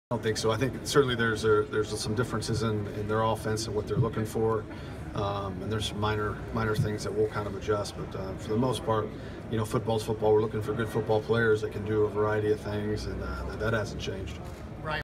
I don't think so. I think certainly there's some differences in their offense and what they're looking for, and there's some minor things that we'll kind of adjust. But for the most part, football's football. We're looking for good football players that can do a variety of things, and that hasn't changed.